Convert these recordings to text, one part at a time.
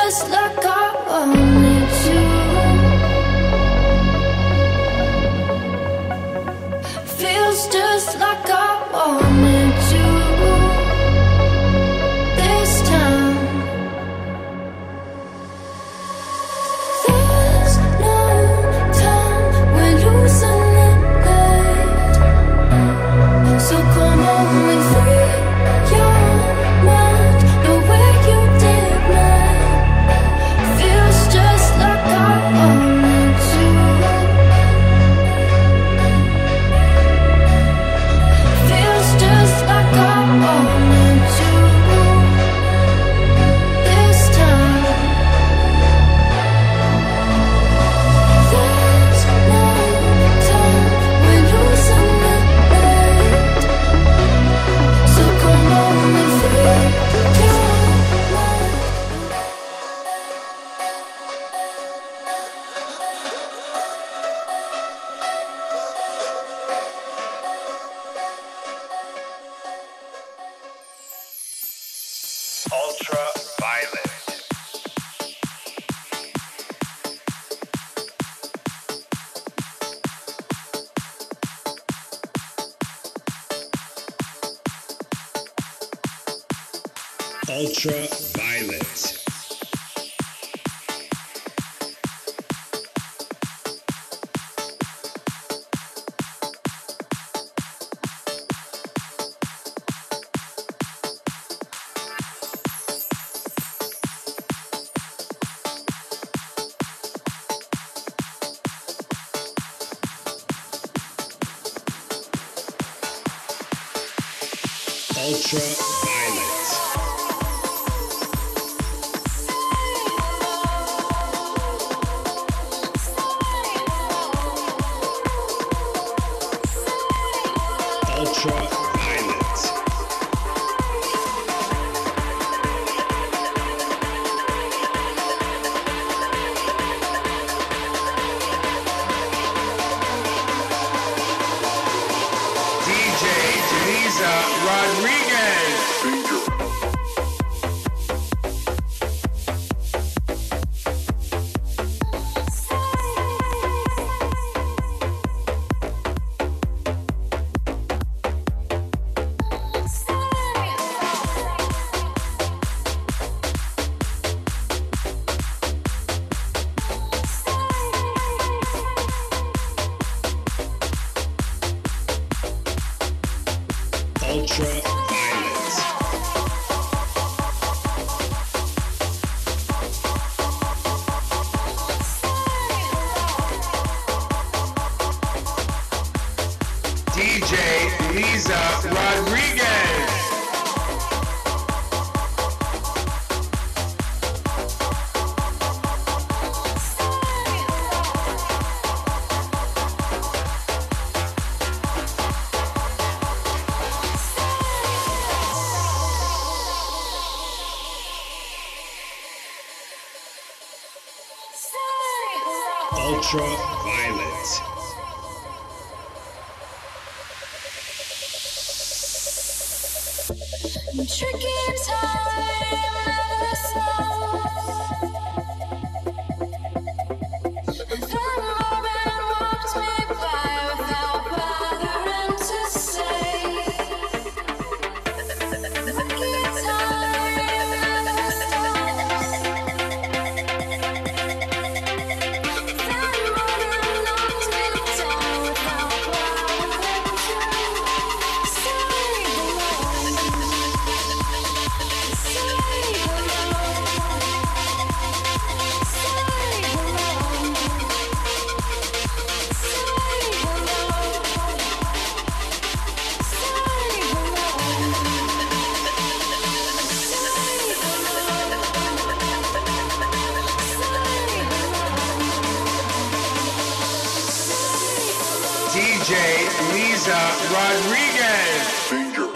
just like I wanted to. Feels just like I wanted to. This time there's no time, we're losing the night. So come on and free your mind the way you did mine. Feels just like I wanted to. Feels just like I wanted to. This time there's no time, we're losing the night. So come on and free your mind. Ultra Violet. Ultra Violet. Ultra Violet. Ultra Violet. DJ Denisa Rodriguez. Ultra Violet. DJ Lisa Rodriguez. Ultra Violet. Tricky time, never slows. The moment walked me by without bothering to say. Lucky time, never stops. That moment knocked me down without bothering to say DJ Lisa Rodriguez. Danger.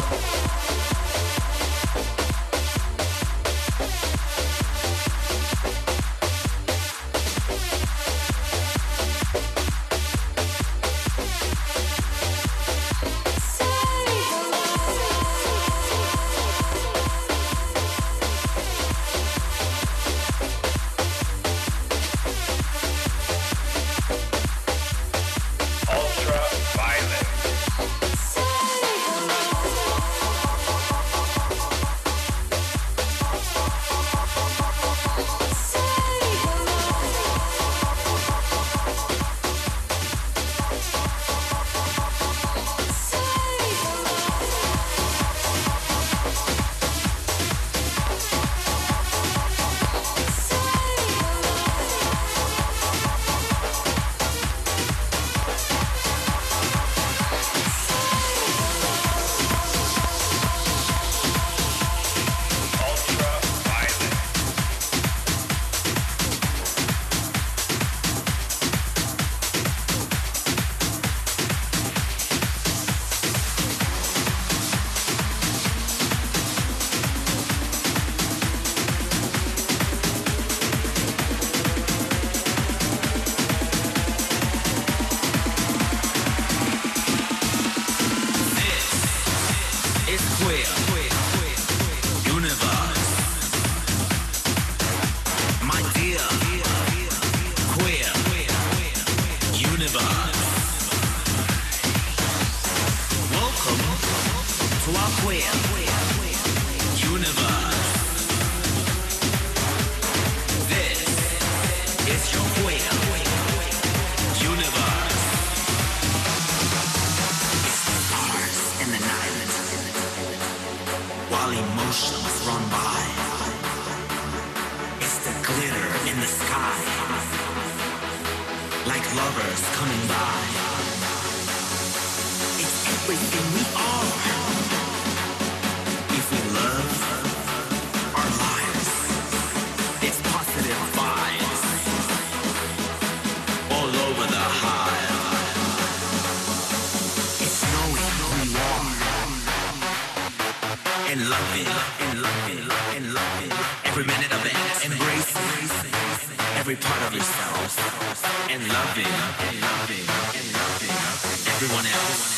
queer universe. This is your queer universe. It's the stars in the night while emotions run by. It's the glitter in the sky like lovers coming by. It's everything we are. If we love our lives, it's positive vibes all over the hive. It's knowing who you are and loving, every minute of it. Embracing every part of yourself and loving everyone else.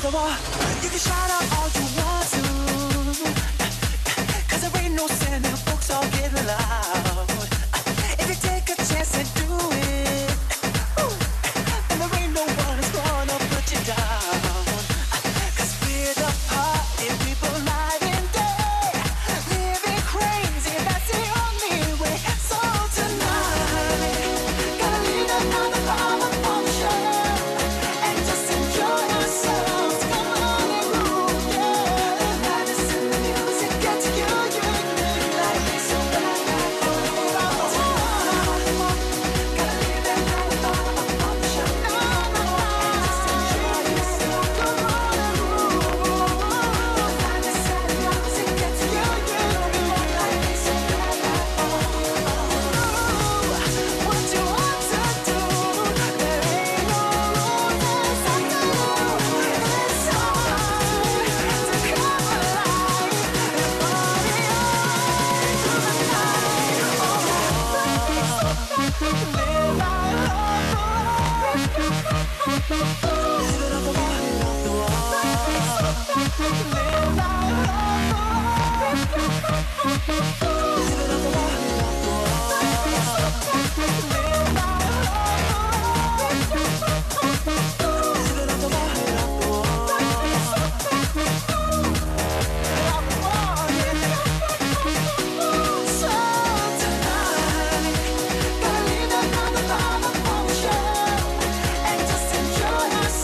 the wall. You can shout out all you want to, 'cause there ain't no sin and folks all get loud. If you take a chance and do it, then there ain't no one who's gonna put you down. 'Cause we're the party people night and day, living crazy, that's the only way. So tonight, gotta leave another bottle on the shelf and just enjoy ourselves. Come on and groove, yeah. The madness in the music gets you, like it's so bad. Gotta leave another bottle on the shelf and just enjoy yourself. Come on and groove. The madness in the music gets you, like it's so bad. What you want to do, there ain't no rules I do. It's time to come alive and party on through the night. Live our love, live it up the wall, live it up the wall. Live our love, live it up the wall, live it up the wall. Gotta leave another bottle on the shelf and just enjoy yourself.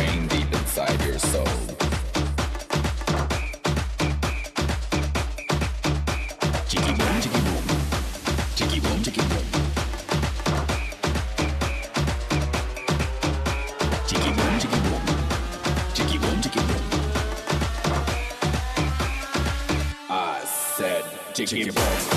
brain deep inside your soul. Jiggy boom, jiggy boom, jiggy boom, jiggy boom, jiggy boom, jiggy boom, jiggy boom, jiggy boom. I said jiggy boom.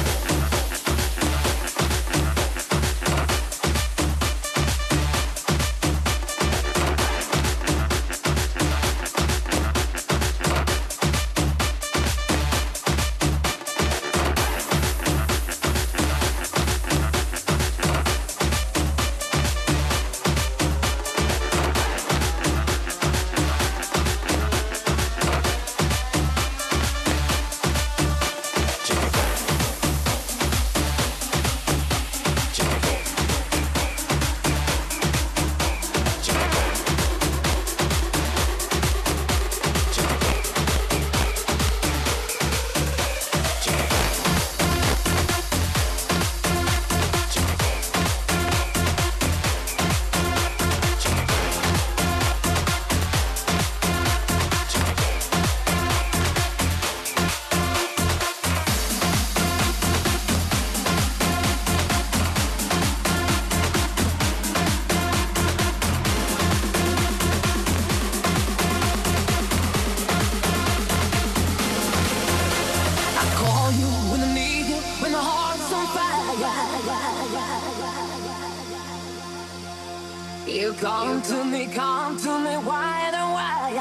You come to me wide and wide.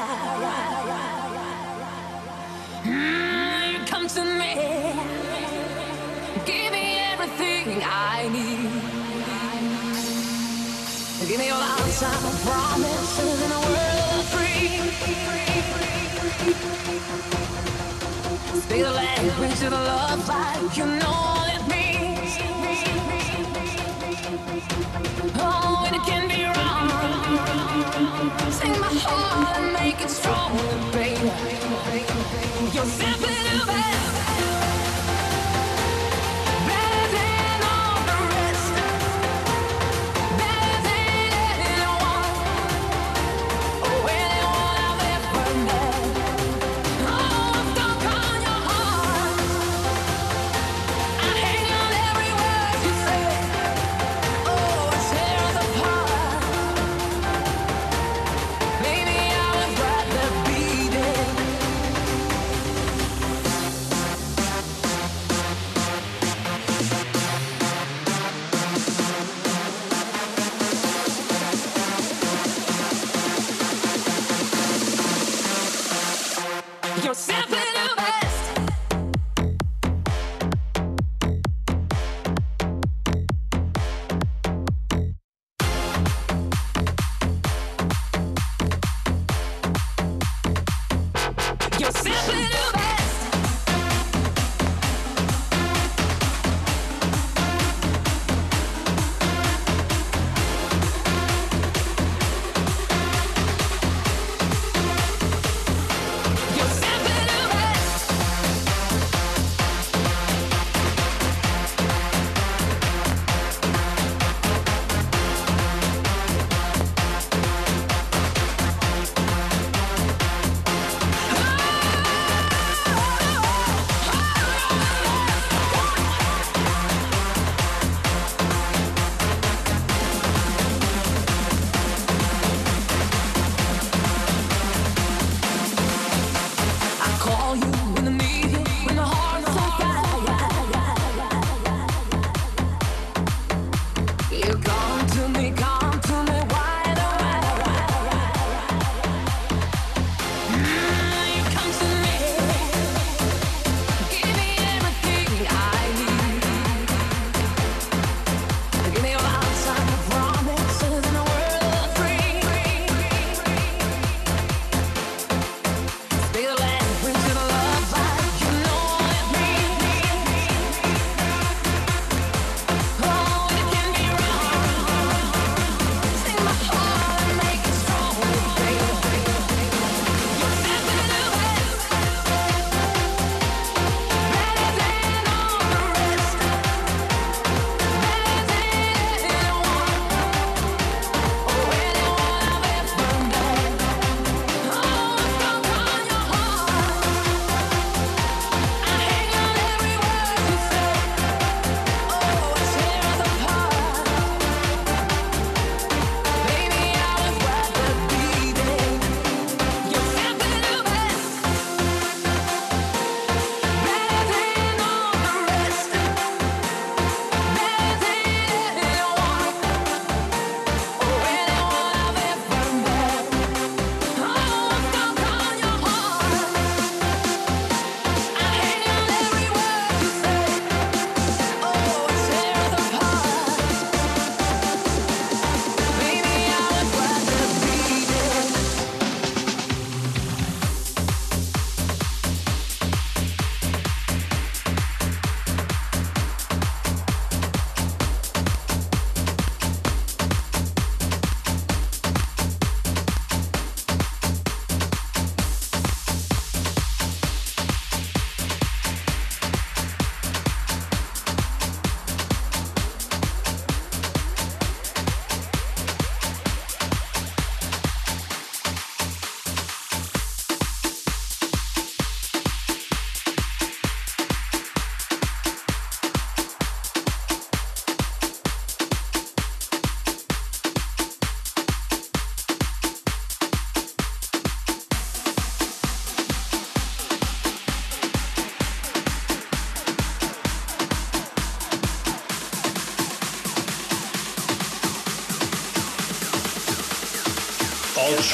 You come to me, give me everything I need. Give me your outside promises in a world of free. Speak the language of love like you know what it means. Oh, and it can be wrong. Take my heart and make it strong, baby. You're simply the best, better than all the rest, better than anyone, oh, anyone I've ever met. Oh, I'm stuck on your heart. I hang on every word you say. Oh, it tears apart. Maybe I would rather be dead. You're simply the best. You're simply the best. You're simply the best.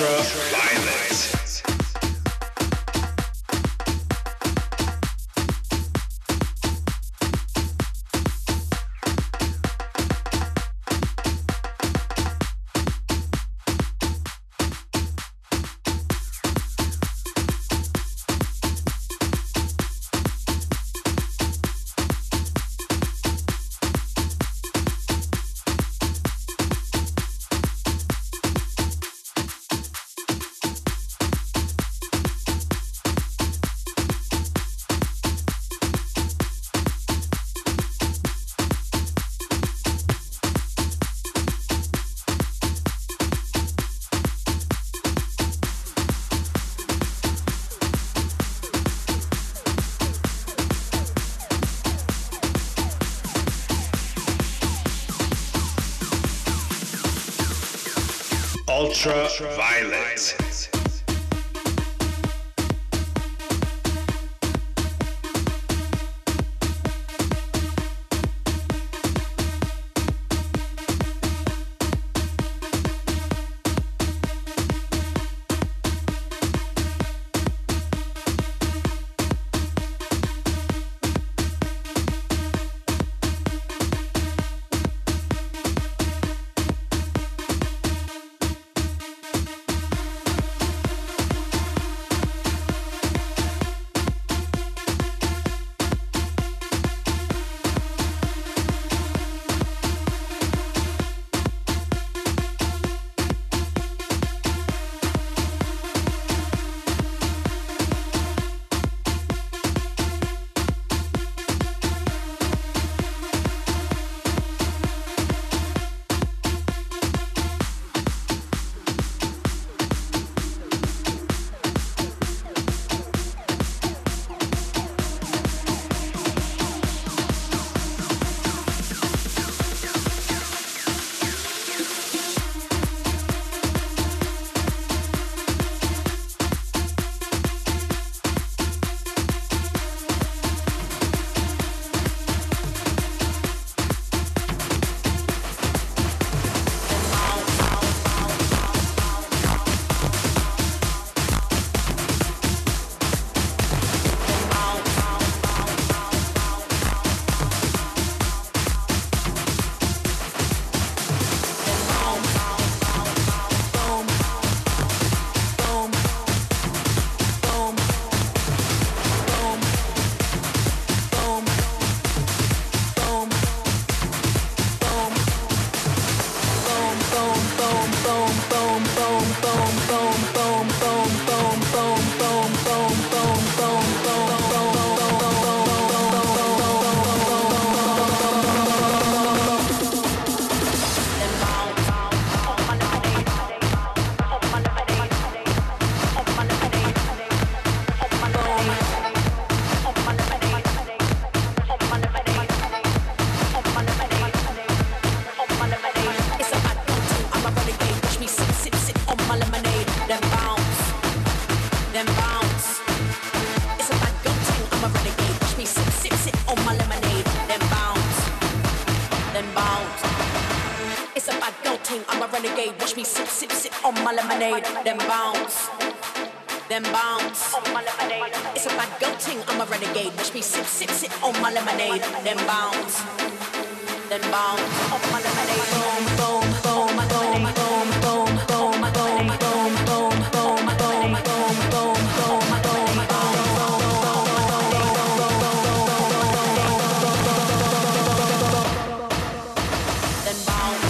Ultraviolet. Ultraviolet. Then bounce, then bounce. On my lemonade. It's a bad girl ting, I'm a renegade. Watch me sip, sip, sip on my lemonade. Then bounce, then bounce. On my lemonade. Boom, boom, boom, my lemonade. Boom, boom, boom, my lemonade. Boom, boom, boom, my lemonade. Boom, boom, boom, my lemonade. Then bounce.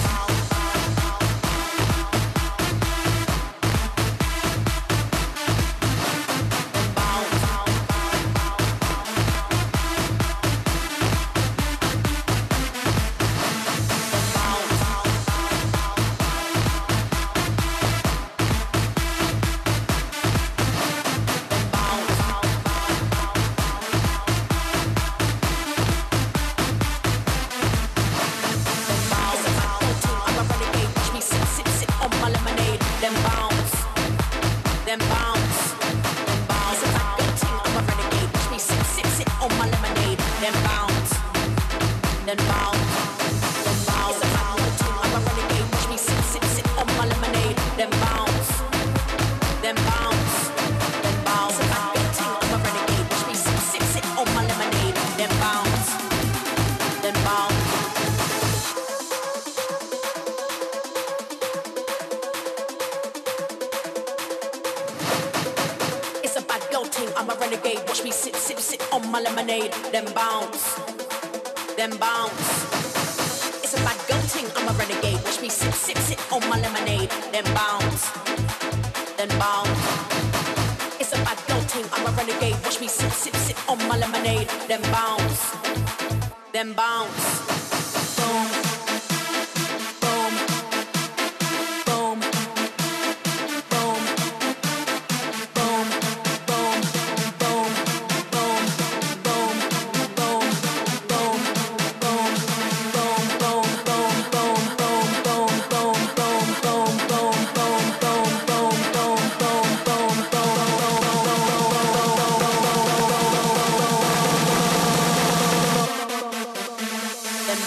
then bounce, then bounce. If I get ting, I'm a renegade. Watch me sip, sip, sip on my lemonade, then bounce, then bounce. It's a bad girl ting, I'm a renegade. Watch me sip, sip, sip on my lemonade, then bounce, then bounce. It's a bad girl ting, I'm a renegade. Watch me sip, sip, sip on my lemonade, then bounce, then bounce. It's a bad girl ting, I'm a renegade. Watch me sip, sip, sip on my lemonade, then bounce, then bounce. Boom, boom, boom, boom, boom, boom, boom, boom, boom, boom, boom, then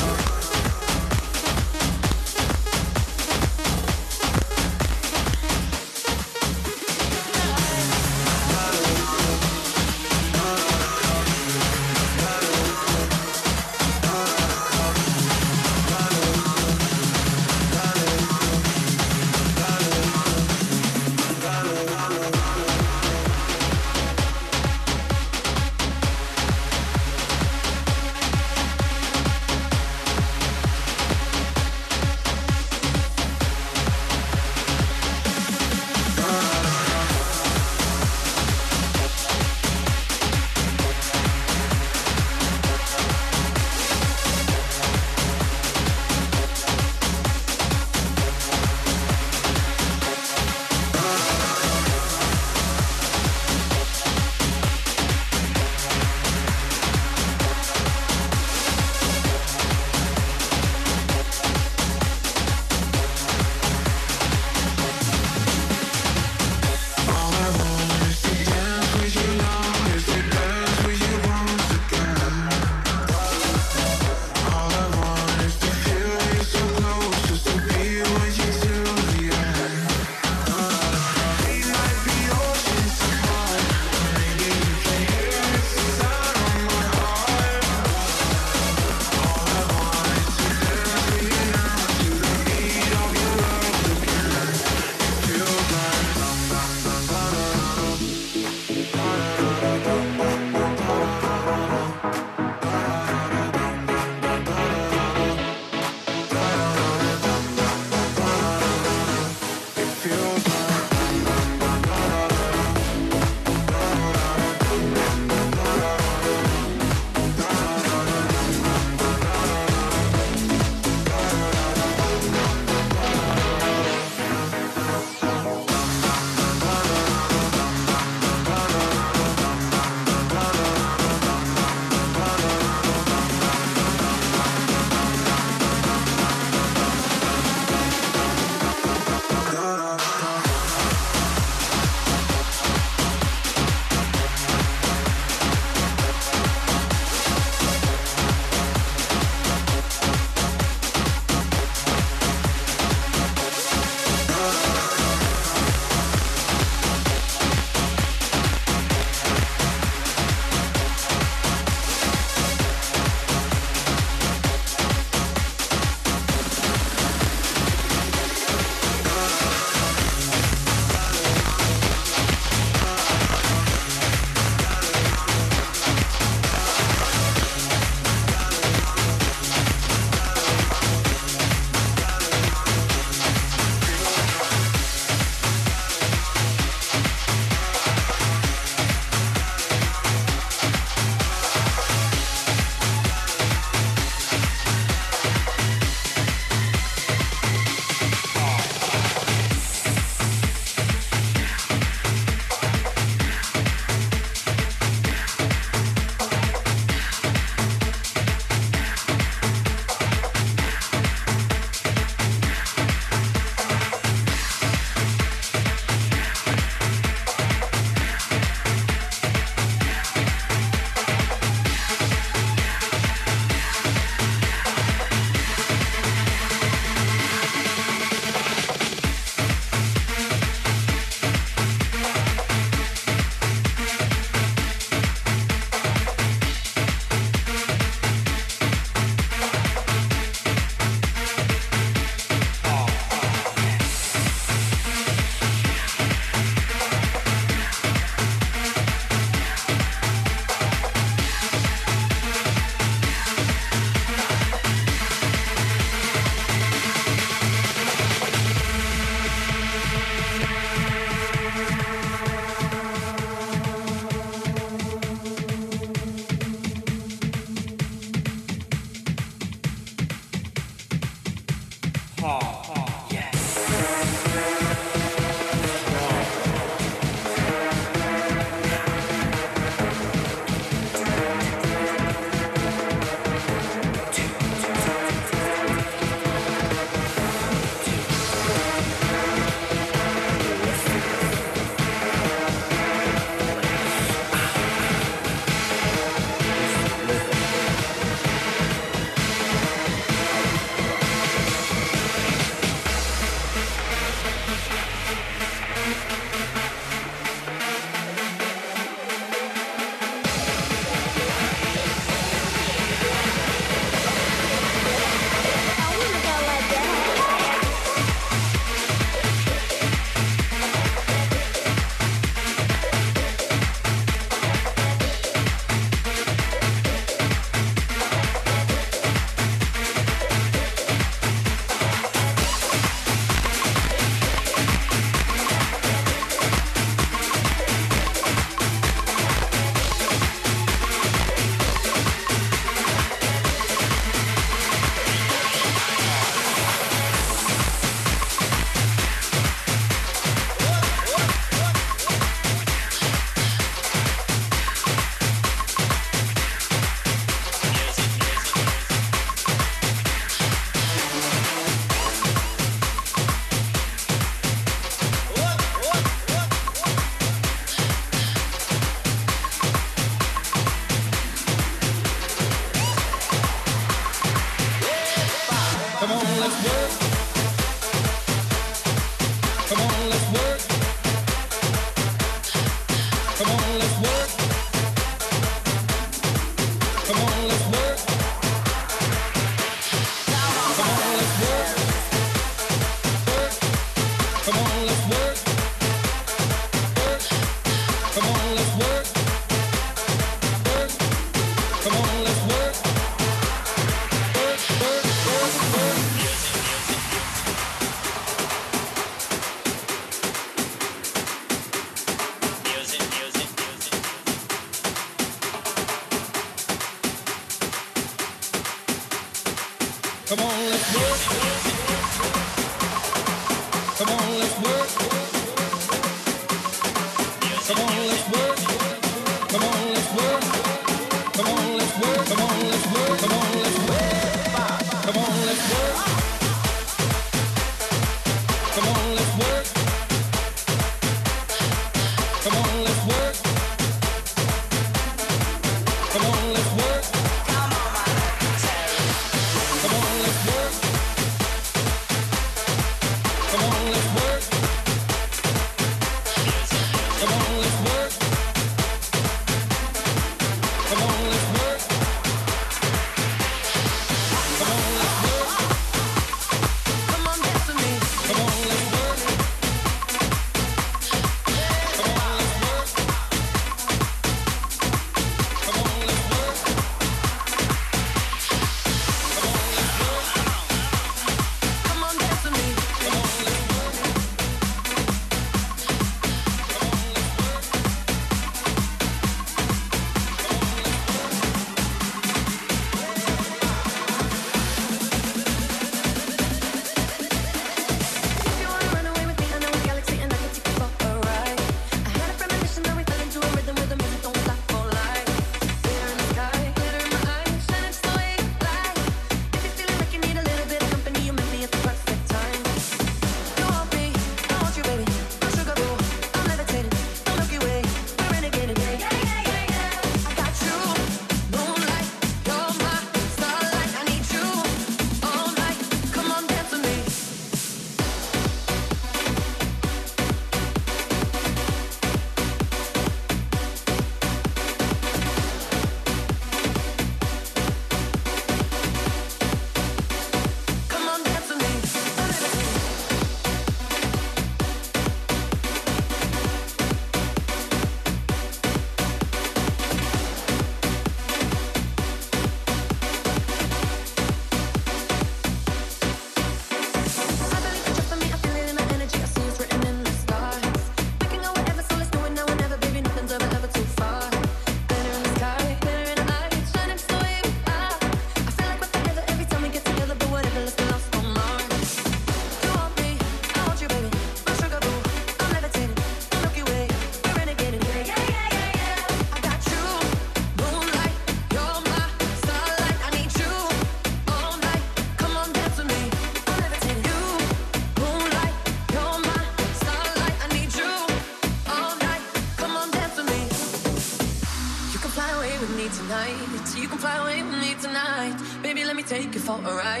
take you for a ride.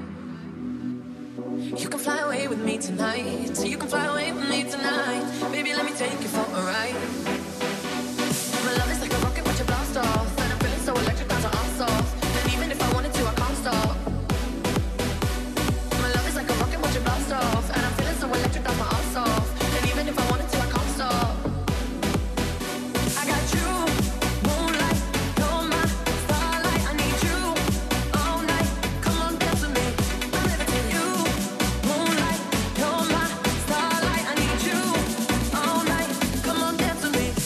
You can fly away with me tonight. You can fly away with me tonight. Baby, let me take you for a ride. My love is like a rocket with your blast off, and I'm feeling so electric, that's our arms off. And even if I wanted to, I can't stop. My love is like a rocket with your blast off, and I'm feeling so electric, that's my arms off. And even if I wanted to, I can't stop. I got you, moonlight, you're my starlight. I need you all night. Come on, dance with me. I'm levitating. You, moonlight, you're my starlight. I need you all night. Come on, dance with me.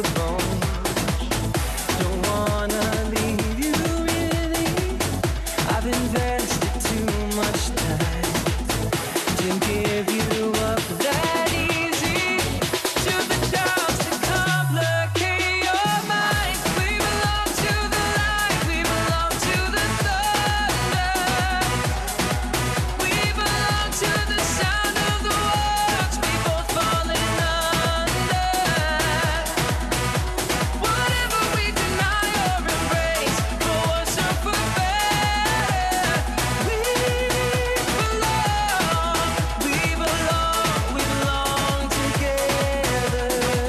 the bone. Don't wanna leave you really. I've invested too much time to give you up that easy. To the doubts that complicate your mind. We belong to the light, we belong to the thunder. We belong to the sound of the words we both fallen under. Whatever we deny or embrace, for worse or for better, we belong together.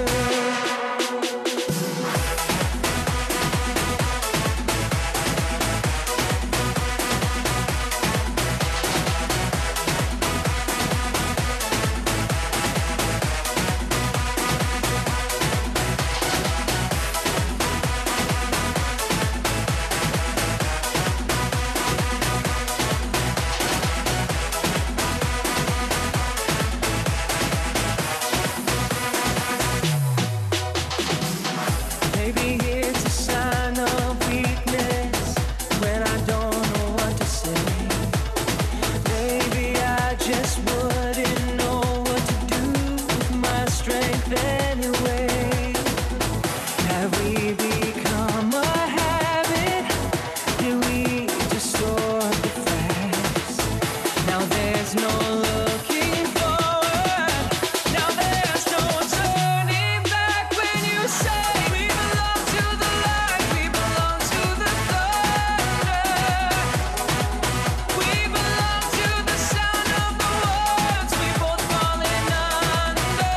Maybe it's a sign of weakness when I don't know what to say. Maybe I just wouldn't know what to do with my strength anyway. Have we become a habit? Did we distort the facts? Now there's no looking forward. Now there's no turning back when you say we belong to the light, we belong to the thunder. We belong to the sound of the words we both fallen under.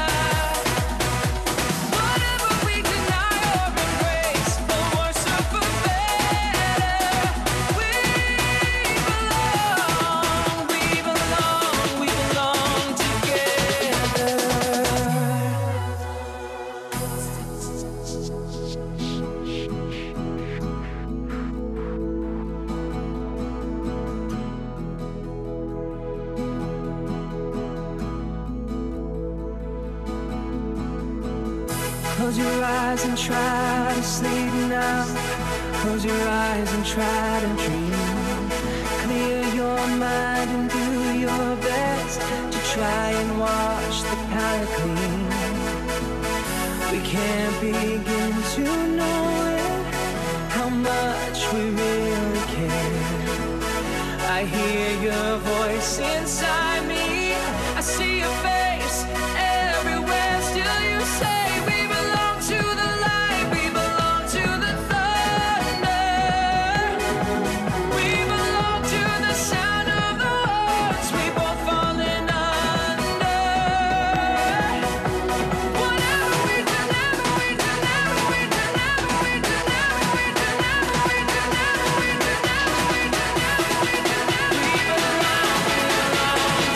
Whatever we deny or embrace, for worse or for better, we belong together. Close your eyes and try to sleep now. Close your eyes and try to dream. Clear your mind and do your best to try and wash the palate clean. We can't begin to know it, how much we really care. I hear your voice inside me. I see your face everywhere. Still you say we belong to the light, we belong to the thunder. We belong to the sound of the words we both fallen under. Whatever we do, never we do, never we do, never we do, never we do, never we do, never we do, never we do, never we do, never we do. We belong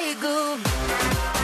contigo.